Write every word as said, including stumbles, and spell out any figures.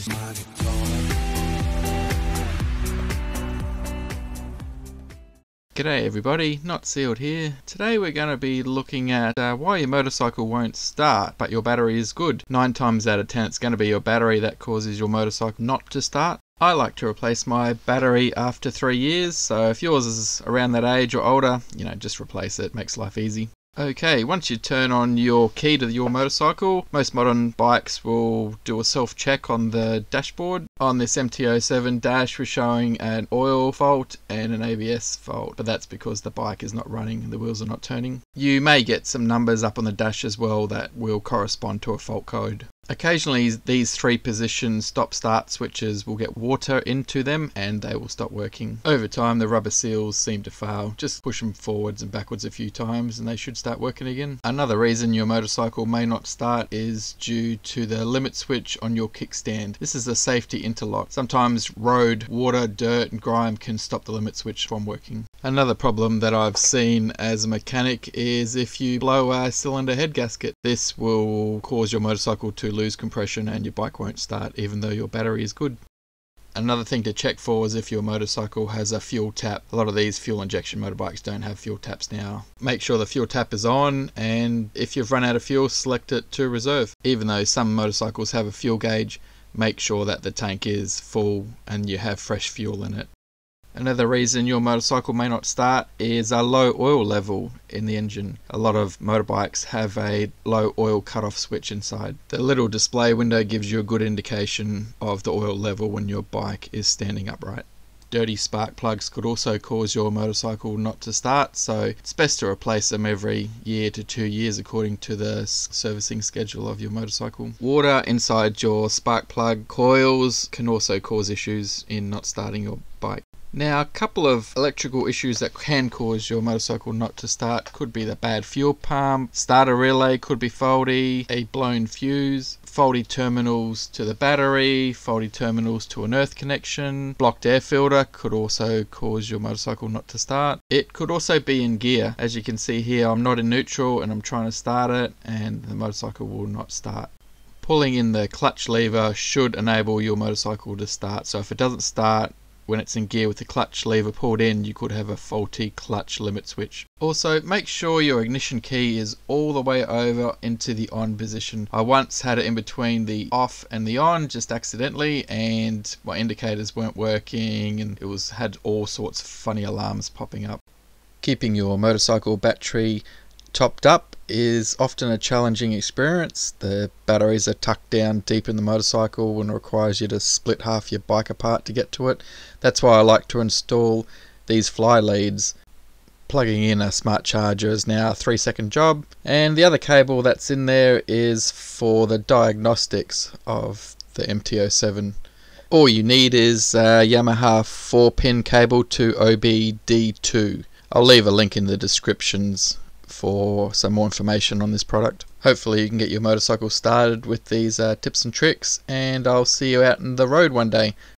just my guitar. G'day everybody, Not Sealed here. Today we're going to be looking at uh, why your motorcycle won't start but your battery is good. Nine times out of ten it's going to be your battery that causes your motorcycle not to start. I like to replace my battery after three years, so if yours is around that age or older, you know, just replace it, makes life easy. Okay, once you turn on your key to your motorcycle, most modern bikes will do a self-check on the dashboard. On this M T oh seven dash we're showing an oil fault and an A B S fault, but that's because the bike is not running, the wheels are not turning. You may get some numbers up on the dash as well that will correspond to a fault code. Occasionally these three position stop-start switches will get water into them and they will stop working. Over time the rubber seals seem to fail. Just push them forwards and backwards a few times and they should start working again. Another reason your motorcycle may not start is due to the limit switch on your kickstand. This is a safety interlock. Sometimes road, water, dirt and grime can stop the limit switch from working. Another problem that I've seen as a mechanic is if you blow a cylinder head gasket. This will cause your motorcycle to lose compression and your bike won't start even though your battery is good. Another thing to check for is if your motorcycle has a fuel tap. A lot of these fuel injection motorbikes don't have fuel taps now. Make sure the fuel tap is on, and if you've run out of fuel, select it to reserve. Even though some motorcycles have a fuel gauge, make sure that the tank is full and you have fresh fuel in it. Another reason your motorcycle may not start is a low oil level in the engine. A lot of motorbikes have a low oil cutoff switch inside. The little display window gives you a good indication of the oil level when your bike is standing upright. Dirty spark plugs could also cause your motorcycle not to start, so it's best to replace them every year to two years according to the servicing schedule of your motorcycle. Water inside your spark plug coils can also cause issues in not starting your bike. Now, a couple of electrical issues that can cause your motorcycle not to start could be the bad fuel pump, starter relay could be faulty, a blown fuse, faulty terminals to the battery, faulty terminals to an earth connection, blocked air filter could also cause your motorcycle not to start. It could also be in gear. As you can see here, I'm not in neutral and I'm trying to start it and the motorcycle will not start. Pulling in the clutch lever should enable your motorcycle to start, so if it doesn't start when it's in gear with the clutch lever pulled in, you could have a faulty clutch limit switch. Also, make sure your ignition key is all the way over into the on position. I once had it in between the off and the on just accidentally and my indicators weren't working and it was had all sorts of funny alarms popping up. Keeping your motorcycle battery topped up is often a challenging experience. The batteries are tucked down deep in the motorcycle and it requires you to split half your bike apart to get to it. That's why I like to install these fly leads. Plugging in a smart charger is now a three second job, and the other cable that's in there is for the diagnostics of the M T oh seven. All you need is a Yamaha four pin cable to O B D two. I'll leave a link in the descriptions for some more information on this product. Hopefully you can get your motorcycle started with these uh, tips and tricks, and I'll see you out in the road one day.